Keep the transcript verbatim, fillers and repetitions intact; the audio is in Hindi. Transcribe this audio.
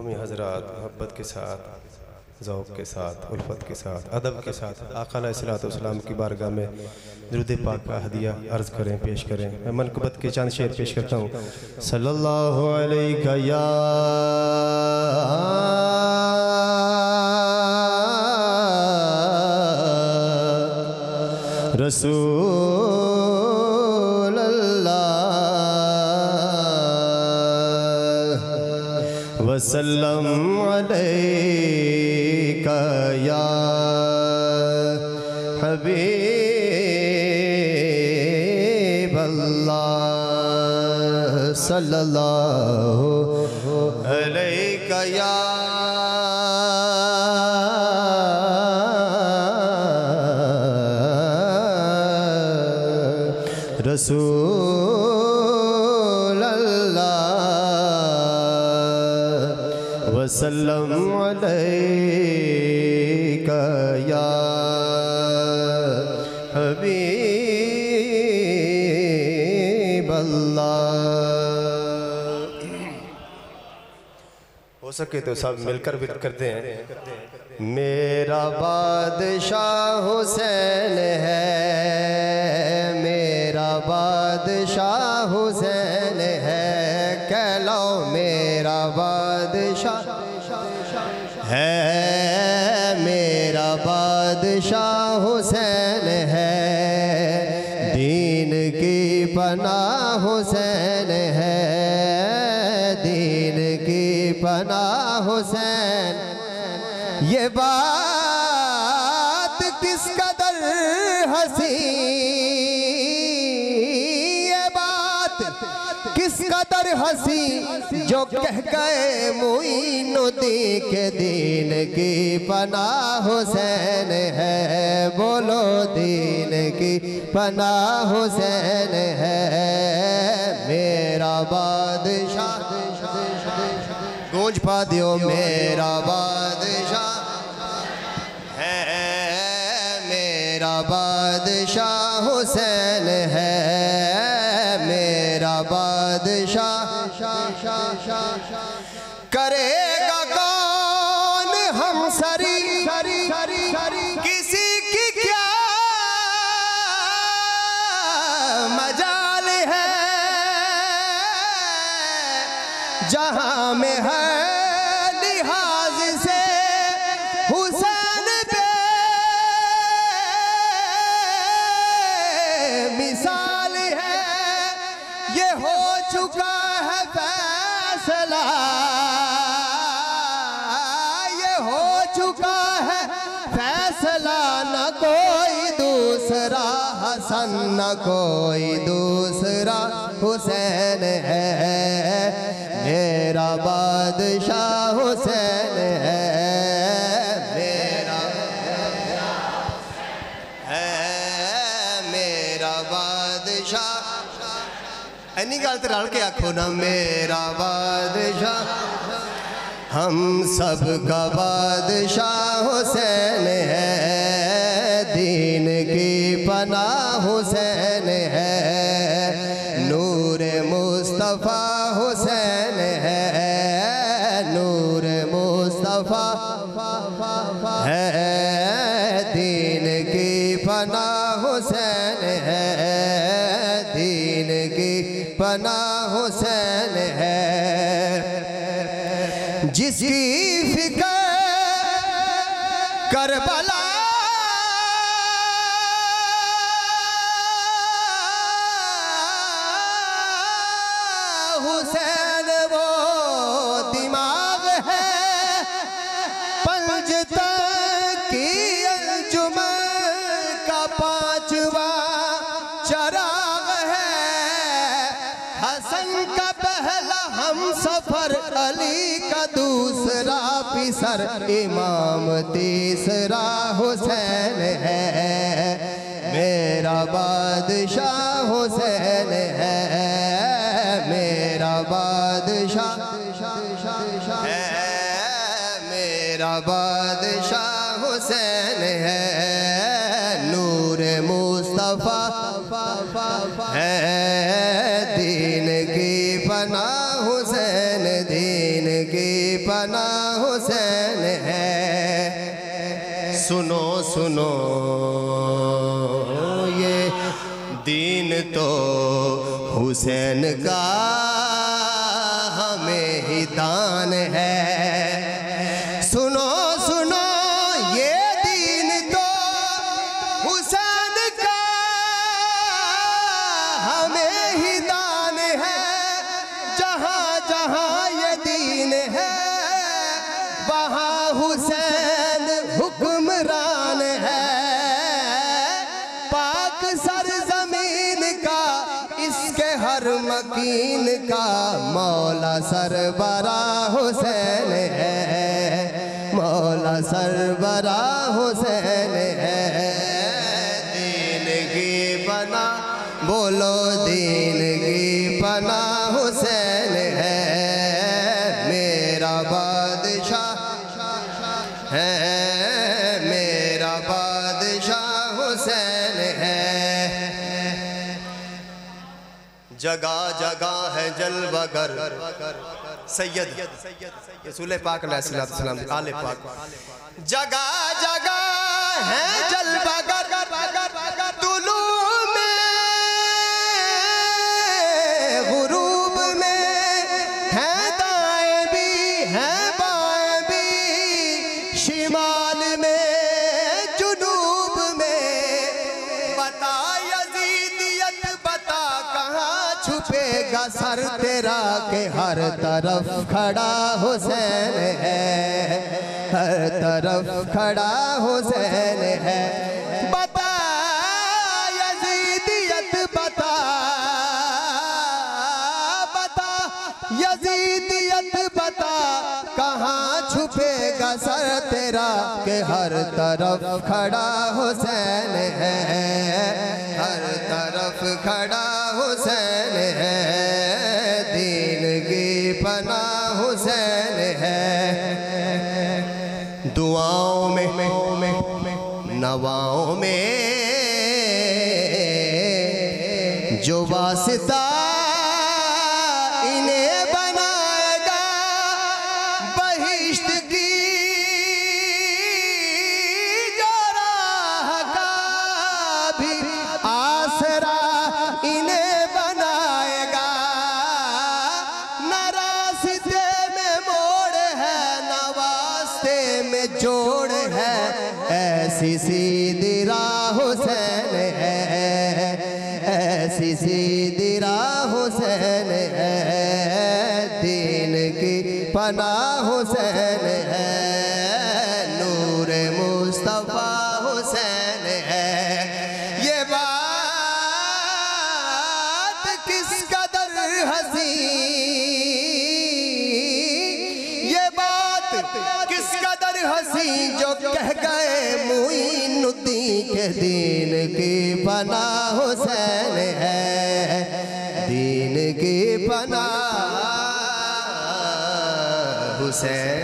मोहतरमी हज़रात, मोहब्बत के साथ, ज़ौक़ के साथ, उल्फत के साथ, अदब के साथ आका अलैहिस्सलाम की बारगाह में दुरूद पाक का हदिया अर्ज़ करें, पेश करें। मैं मनक़बत के चंद शेर पेश करता हूँ। सल्लल्लाहु अलैका या रसूल अल्लाह वसल्लम अलैका या हबीब अल्लाह सल्लल्लाहु अलैका या रसूल अल्लाह वसल्लम अलैका या हबीब अल्लाह। हो सके तो सब मिलकर विर्द करते हैं। मेरा बादशाह हुसैन है, बादशाह हुसैन है, कह लो मेरा बादशाह है, मेरा बादशाह हुसैन है, दीन की पनाह हुसैन है, दीन की पनाह हुसैन। ये बात किस कदर हसी, किस कदर हंसी जो कह गए मुईनुद्दीन के दीन की पनाह हुसैन है। बोलो दीन की पनाह हुसैन है, मेरा बादशाह। गूंज पा दियो मेरा बादशाह है, मेरा बादशाह हुसैन है, मेरा बादशाह। करेगा कौन हम सरी किसी की क्या मजाल है, जहां में है लिहाज से हुसैन पे मिसाल है। ये हो चुका है फैसला, ये हो चुका है फैसला, न कोई दूसरा हसन न कोई दूसरा हुसैन है, मेरा बादशाह हुसैन है, मेरा है मेरा बादशाह। ऐनी गल ते रल के आखो ना, मेरा बादशाह। हम सब का बादशाह हुसैन है, दीन की पनाह हुसैन है, नूर मुस्तफ़ा हुसैन है, नूर मुस्तफ़ा है, दीन की पनाह हुसैन है, दीन की पनाह हुसैन है। जिसकी फिक्र करबला हुसैन वो दिमाग है, पंजतन की अंजुमन का पांचवा चराग है, हसन का पहला हम सफर, अली का दूसरा पिसर, इमाम तीसरा हुसैन है, मेरा बादशाह हुसैन है, मेरा बादशाह है, मेरा बादशाह हुसैन है, नूर मुस्तफ़ा है, दीन की पनाह हुसैन, दीन की पना हुसैन है। सुनो सुनो ये दीन तो हुसैन का हमें ही दान है। सुनो सुनो ये दीन तो हुसैन का हमें ही दान है। जहाँ जहाँ ये दीन है वहाँ हुसैन हुक्मरान है। पाक सरजमीन का इसके हर मकीन का मौला सरबरा हुसैन है। मौला सरबरा हुसैन है। दीन की पना बोलो दीन की पना हुसैन है। मेरा बादशाह है, मेरा बादशाह हुसैन है। जगह जगह है जलवागर सैयद रसूल पाक अलैहिस्सलाम आले पाक। जगह जगह है जलवागर तुलू में गुरूब में है दाएं भी है बाएं भी शिमाल में जुनूब में। बता यजीदियत बता कहाँ छुपेगा सर तेरा के हर तरफ खड़ा हुसैन है। हर तरफ खड़ा हुसैन है। बता यजीदियत बता बता यजीदियत बता कहाँ छुपेगा सर तेरा के हर तरफ खड़ा हुसैन है। हर तरफ खड़ा हुसैन है। दीन की पना हुसैन है। दुआओं में नवाओं में जो वास्ता इन्हें बनाएगा बहिश्त की जो राह का भी आसरा इन्हें बनाएगा। न रास्ते में मोड़ है न वास्ते में जोड़ है। ऐसी सीधी राह हुसैन है। ऐसी सीधी राह हुसैन है। दीन की पना हुसैन है। नूर मुस्तफा हुसैन है। ये बात किस कदर हसी ये बात किस कदर हसी जो कह गए मुईनुद्दीन के दीन की पना हुसैन है। दीन की पना हुसैन